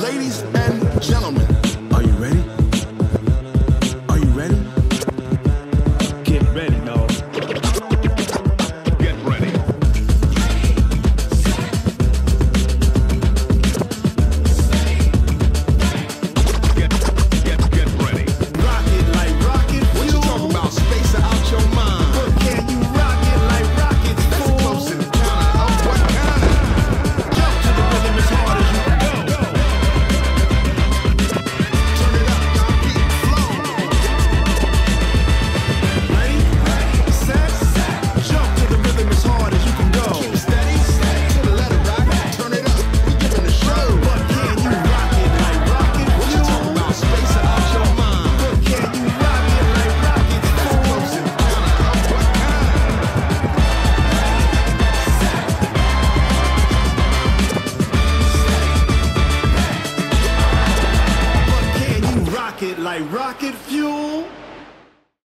Ladies and gentlemen, are you ready? Are you ready? Get ready, no. Get ready. Get ready. Rock it like rocket fuel. What you talking about? Space out your mind. But can you rock it like rockets? That's a close encounter of what kind? Jump to the rhythm as hard as you can go. Turn it up, y'all. Keep flow. Ready, set, jump to the rhythm as hard as you can go. Keep steady, to the letter rock. Turn it up, we giving the show. But can you rock it like rocket fuel? What you talking about? Space out your mind. But can you rock it like rockets? That's a close encounter of what kind? But can you rock it like rocket fuel?